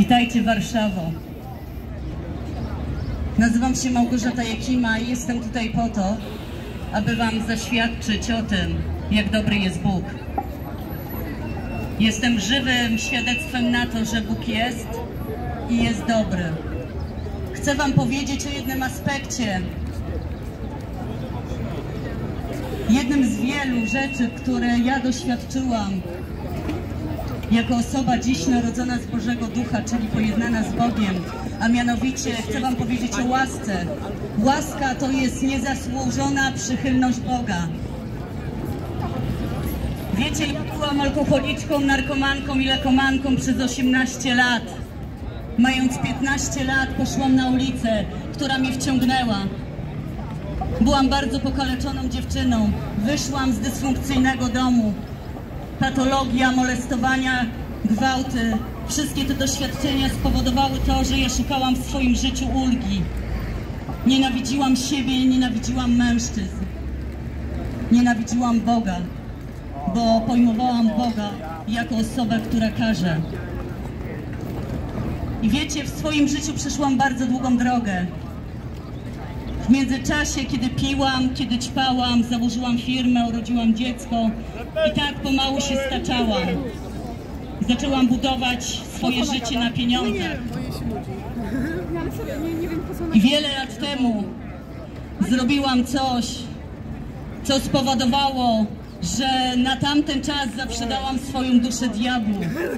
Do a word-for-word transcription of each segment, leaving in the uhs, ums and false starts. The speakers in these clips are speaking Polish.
Witajcie Warszawo. Nazywam się Małgorzata Jakima i jestem tutaj po to, aby wam zaświadczyć o tym, jak dobry jest Bóg. Jestem żywym świadectwem na to, że Bóg jest i jest dobry. Chcę wam powiedzieć o jednym aspekcie, jednym z wielu rzeczy, które ja doświadczyłam jako osoba dziś narodzona z Bożego Ducha, czyli pojednana z Bogiem, a mianowicie chcę wam powiedzieć o łasce. Łaska to jest niezasłużona przychylność Boga. Wiecie, ja byłam alkoholiczką, narkomanką i lekomanką przez osiemnaście lat. Mając piętnaście lat poszłam na ulicę, która mnie wciągnęła. Byłam bardzo pokaleczoną dziewczyną. Wyszłam z dysfunkcyjnego domu. Patologia, molestowania, gwałty. Wszystkie te doświadczenia spowodowały to, że ja szukałam w swoim życiu ulgi. Nienawidziłam siebie i nienawidziłam mężczyzn. Nienawidziłam Boga, bo pojmowałam Boga jako osobę, która karze. I wiecie, w swoim życiu przeszłam bardzo długą drogę. W międzyczasie, kiedy piłam, kiedy ćpałam, założyłam firmę, urodziłam dziecko i tak pomału się staczałam. Zaczęłam budować swoje życie na pieniądzach. I wiele lat temu zrobiłam coś, co spowodowało, że na tamten czas zaprzedałam swoją duszę diabłu.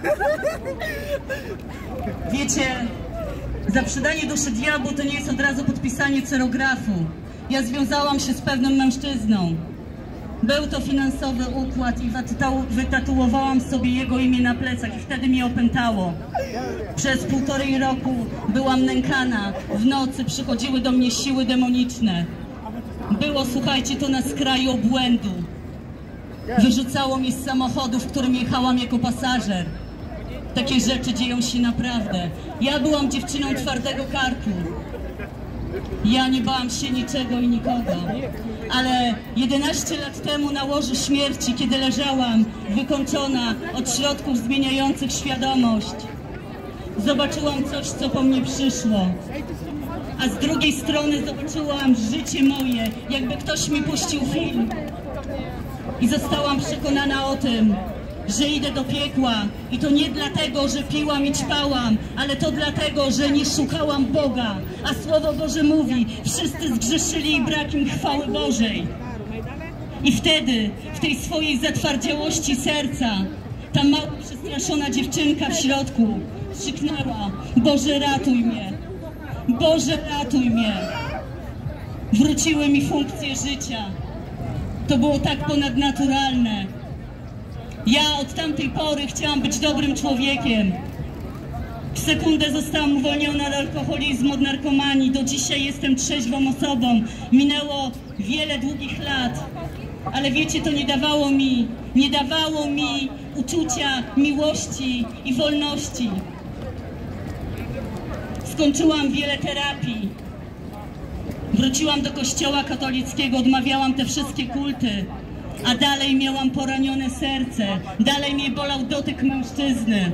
Wiecie, zaprzedanie duszy diabłu to nie jest od razu podpisanie cerografu. Ja związałam się z pewnym mężczyzną. Był to finansowy układ i wytatuowałam sobie jego imię na plecach i wtedy mnie opętało. Przez półtorej roku byłam nękana. W nocy przychodziły do mnie siły demoniczne. Było, słuchajcie, to na skraju obłędu. Wyrzucało mnie z samochodu, w którym jechałam jako pasażer. Takie rzeczy dzieją się naprawdę. Ja byłam dziewczyną twardego karku. Ja nie bałam się niczego i nikogo. Ale jedenaście lat temu na łożu śmierci, kiedy leżałam wykończona od środków zmieniających świadomość, zobaczyłam coś, co po mnie przyszło. A z drugiej strony zobaczyłam życie moje, jakby ktoś mi puścił film. I zostałam przekonana o tym, że idę do piekła i to nie dlatego, że piłam i ćpałam, ale to dlatego, że nie szukałam Boga. A Słowo Boże mówi, wszyscy zgrzeszyli i brak im chwały Bożej. I wtedy, w tej swojej zatwardziałości serca, ta mała, przestraszona dziewczynka w środku krzyknęła: Boże, ratuj mnie! Boże, ratuj mnie! Wróciły mi funkcje życia. To było tak ponadnaturalne. Ja od tamtej pory chciałam być dobrym człowiekiem. W sekundę zostałam uwolniona od alkoholizmu, od narkomanii. Do dzisiaj jestem trzeźwą osobą. Minęło wiele długich lat. Ale wiecie, to nie dawało mi, nie dawało mi uczucia miłości i wolności. Skończyłam wiele terapii. Wróciłam do kościoła katolickiego, odmawiałam te wszystkie kulty. A dalej miałam poranione serce, dalej mnie bolał dotyk mężczyzny.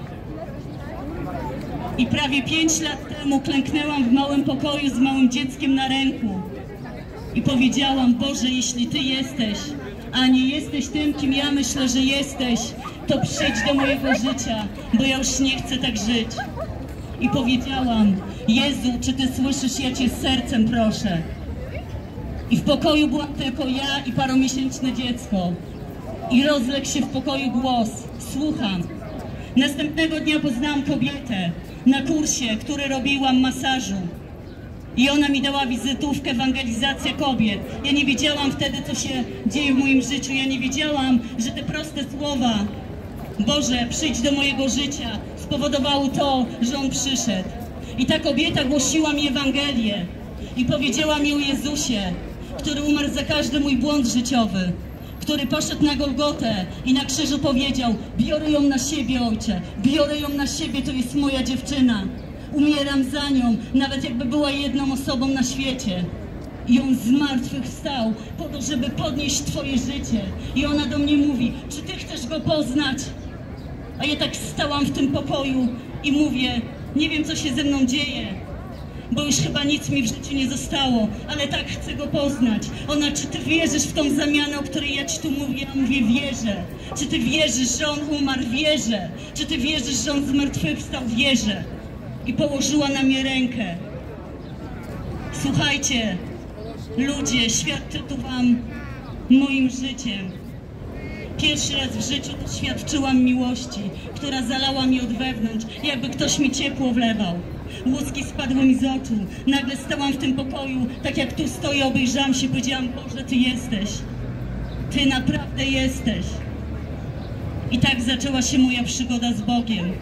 I prawie pięć lat temu klęknęłam w małym pokoju z małym dzieckiem na ręku. I powiedziałam: Boże, jeśli Ty jesteś, a nie jesteś tym, kim ja myślę, że jesteś, to przyjdź do mojego życia, bo ja już nie chcę tak żyć. I powiedziałam: Jezu, czy Ty słyszysz, ja Cię z sercem proszę. I w pokoju byłam tylko ja i paromiesięczne dziecko. I rozległ się w pokoju głos: słucham. Następnego dnia poznałam kobietę na kursie, który robiłam masażu. I ona mi dała wizytówkę Ewangelizacja kobiet. Ja nie wiedziałam wtedy, co się dzieje w moim życiu. Ja nie wiedziałam, że te proste słowa: Boże, przyjdź do mojego życia, spowodowały to, że On przyszedł. I ta kobieta głosiła mi Ewangelię. I powiedziała mi o Jezusie, który umarł za każdy mój błąd życiowy, który poszedł na Golgotę i na krzyżu powiedział: biorę ją na siebie, Ojcze, biorę ją na siebie, to jest moja dziewczyna. Umieram za nią, nawet jakby była jedną osobą na świecie. I On z martwych wstał po to, żeby podnieść Twoje życie. I ona do mnie mówi: czy Ty chcesz Go poznać? A ja tak stałam w tym pokoju i mówię, nie wiem, co się ze mną dzieje, bo już chyba nic mi w życiu nie zostało, ale tak chcę go poznać. Ona, czy ty wierzysz w tą zamianę, o której ja ci tu mówię? Ja mówię, wierzę. Czy ty wierzysz, że on umarł? Wierzę. Czy ty wierzysz, że on zmartwychwstał? Wierzę. I położyła na mnie rękę. Słuchajcie, ludzie, świadczę tu wam moim życiem. Pierwszy raz w życiu doświadczyłam miłości, która zalała mi od wewnątrz, jakby ktoś mi ciepło wlewał. Łuski spadły mi z oczu. Nagle stałam w tym pokoju, tak jak tu stoję, obejrzałam się, powiedziałam, Boże, Ty jesteś. Ty naprawdę jesteś. I tak zaczęła się moja przygoda z Bogiem.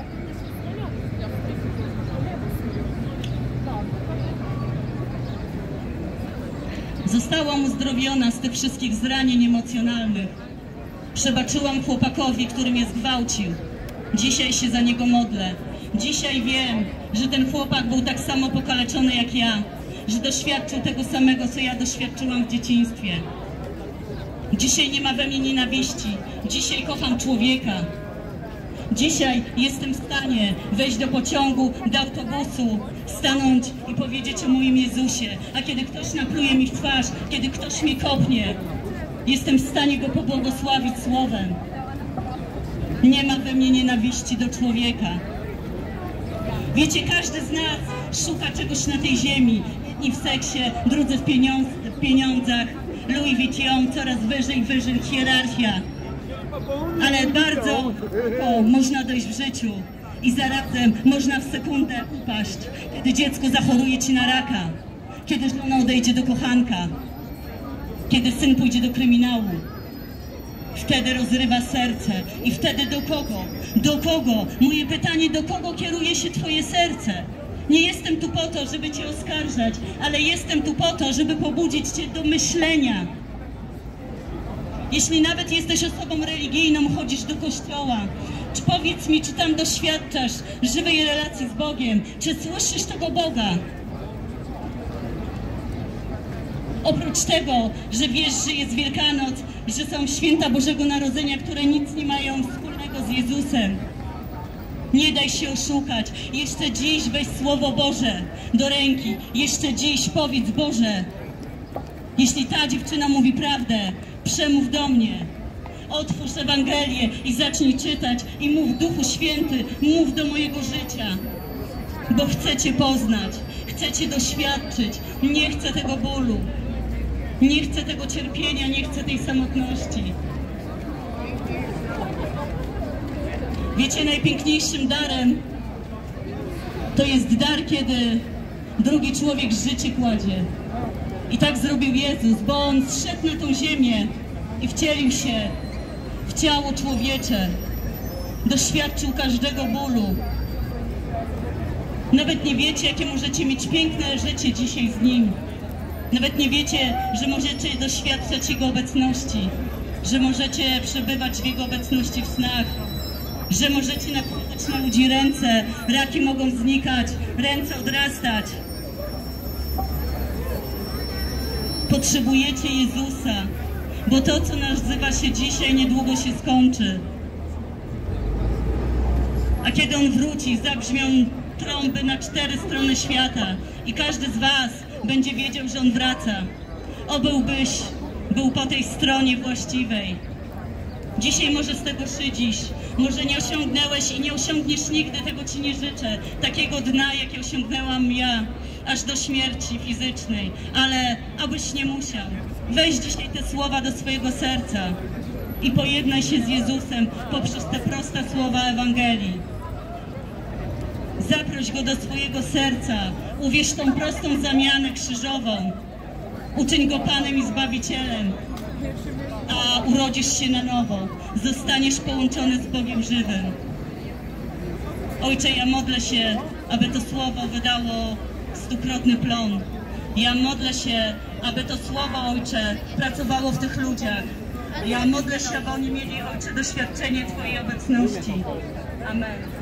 Zostałam uzdrowiona z tych wszystkich zranień emocjonalnych. Przebaczyłam chłopakowi, który mnie zgwałcił. Dzisiaj się za niego modlę. Dzisiaj wiem, że ten chłopak był tak samo pokaleczony jak ja, że doświadczył tego samego, co ja doświadczyłam w dzieciństwie. Dzisiaj nie ma we mnie nienawiści. Dzisiaj kocham człowieka. Dzisiaj jestem w stanie wejść do pociągu, do autobusu, stanąć i powiedzieć o moim Jezusie. A kiedy ktoś napluje mi w twarz, kiedy ktoś mnie kopnie, jestem w stanie go pobłogosławić słowem. Nie ma we mnie nienawiści do człowieka. Wiecie, każdy z nas szuka czegoś na tej ziemi. Jedni w seksie, drudzy w, pieniądz w pieniądzach. Louis Vuitton, coraz wyżej, wyżej, hierarchia. Ale bardzo o, można dojść w życiu i zarazem można w sekundę upaść, kiedy dziecko zachoruje ci na raka, kiedy żona odejdzie do kochanka, kiedy syn pójdzie do kryminału. Wtedy rozrywa serce. I wtedy do kogo? Do kogo? Moje pytanie, do kogo kieruje się twoje serce? Nie jestem tu po to, żeby cię oskarżać, ale jestem tu po to, żeby pobudzić cię do myślenia. Jeśli nawet jesteś osobą religijną, chodzisz do kościoła, czy powiedz mi, czy tam doświadczasz żywej relacji z Bogiem? Czy słyszysz tego Boga? Oprócz tego, że wiesz, że jest Wielkanoc, że są święta Bożego Narodzenia, które nic nie mają wspólnego z Jezusem. Nie daj się oszukać. Jeszcze dziś weź Słowo Boże do ręki. Jeszcze dziś powiedz, Boże, jeśli ta dziewczyna mówi prawdę, przemów do mnie. Otwórz Ewangelię i zacznij czytać i mów, Duchu Święty, mów do mojego życia. Bo chcę Cię poznać, chcę Cię doświadczyć. Nie chcę tego bólu. Nie chcę tego cierpienia, nie chcę tej samotności. Wiecie, najpiękniejszym darem to jest dar, kiedy drugi człowiek życie kładzie. I tak zrobił Jezus, bo On zszedł na tą ziemię i wcielił się w ciało człowiecze. Doświadczył każdego bólu. Nawet nie wiecie, jakie możecie mieć piękne życie dzisiaj z Nim. Nawet nie wiecie, że możecie doświadczać Jego obecności, że możecie przebywać w Jego obecności w snach, że możecie nakładać na ludzi ręce, raki mogą znikać, ręce odrastać. Potrzebujecie Jezusa, bo to, co nazywa się dzisiaj, niedługo się skończy. A kiedy On wróci, zabrzmią trąby na cztery strony świata i każdy z was będzie wiedział, że On wraca. Obyłbyś był po tej stronie właściwej. Dzisiaj może z tego szydzisz, może nie osiągnęłeś i nie osiągniesz nigdy, tego Ci nie życzę, takiego dna, jakie osiągnęłam ja, aż do śmierci fizycznej, ale abyś nie musiał. Weź dzisiaj te słowa do swojego serca i pojednaj się z Jezusem poprzez te proste słowa Ewangelii. Zaproś Go do swojego serca, uwierz tą prostą zamianę krzyżową, uczyń Go Panem i Zbawicielem, a urodzisz się na nowo, zostaniesz połączony z Bogiem żywym. Ojcze, ja modlę się, aby to słowo wydało stukrotny plon. Ja modlę się, aby to słowo, Ojcze, pracowało w tych ludziach. Ja modlę się, aby oni mieli, Ojcze, doświadczenie Twojej obecności. Amen.